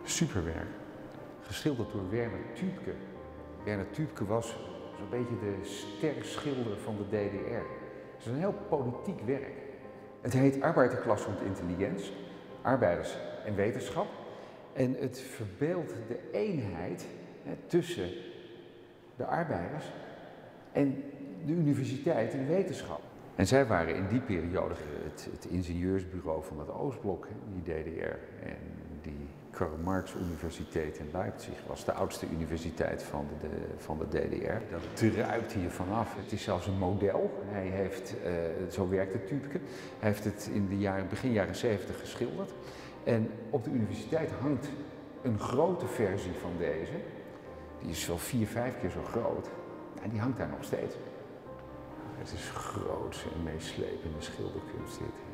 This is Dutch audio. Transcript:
Superwerk. Geschilderd door Werner Tübke. Werner Tübke was zo'n beetje de sterschilder van de DDR. Het is een heel politiek werk. Het heet Arbeiderklasse und Intelligenz, arbeiders en wetenschap. En het verbeeldt de eenheid tussen de arbeiders en de universiteit en de wetenschap. En zij waren in die periode het ingenieursbureau van het Oostblok, die DDR. En die Karl Marx Universiteit in Leipzig was de oudste universiteit van de DDR. Dat druipt hier vanaf. Het is zelfs een model. Hij heeft, zo werkte Tübke, hij heeft het in de begin jaren 70 geschilderd. En op de universiteit hangt een grote versie van deze. Die is wel 4, 5 keer zo groot. En die hangt daar nog steeds. Het is groots en meeslepende schilderkunst dit.